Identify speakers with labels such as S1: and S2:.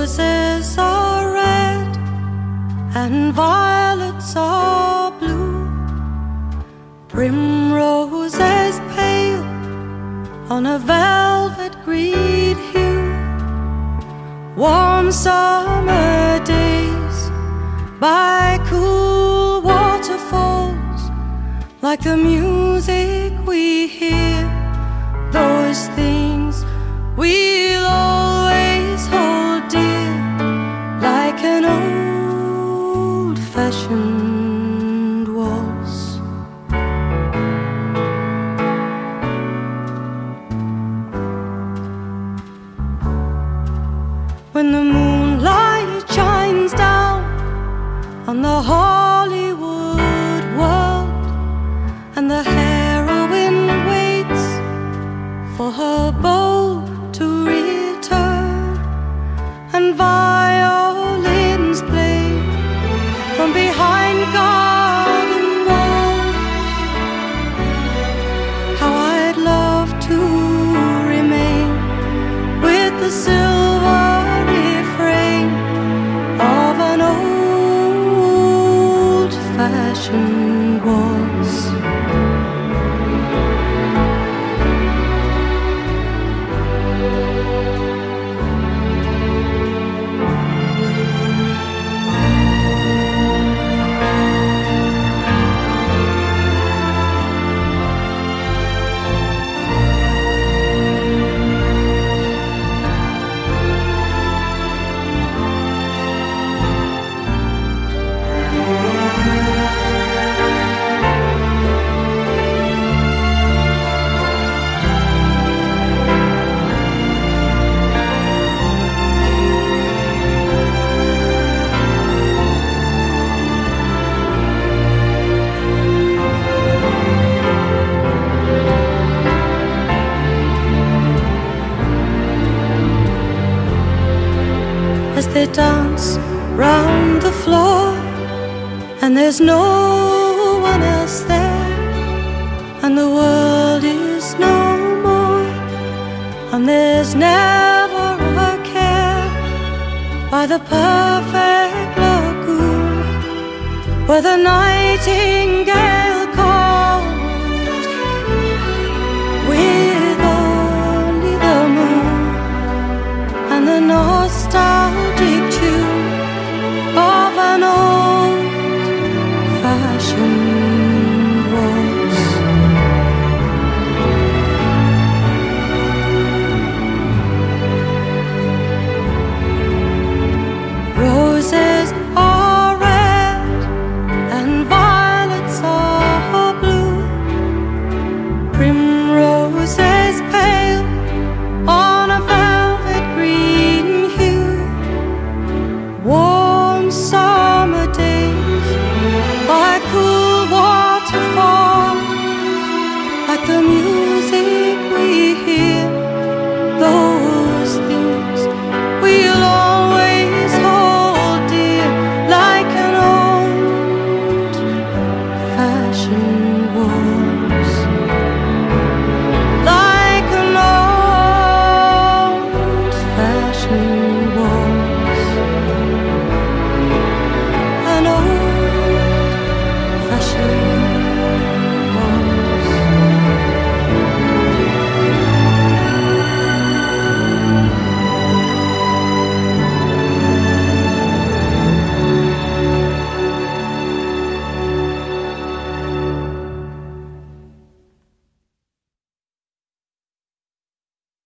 S1: Roses are red and violets are blue, primroses pale on a velvet green hue. Warm summer days by cool waterfalls, like the music we hear, those things we'll always hold dear, like an old-fashioned waltz. When the moonlight shines down on the Hollywood world, and the heroine waits for her beau to return, and violins play from behind garden walls, how I'd love to remain with the silver refrain of an old-fashioned waltz. As they dance round the floor, and there's no one else there, and the world is no more, and there's never a care, by the perfect lagoon where the nightingale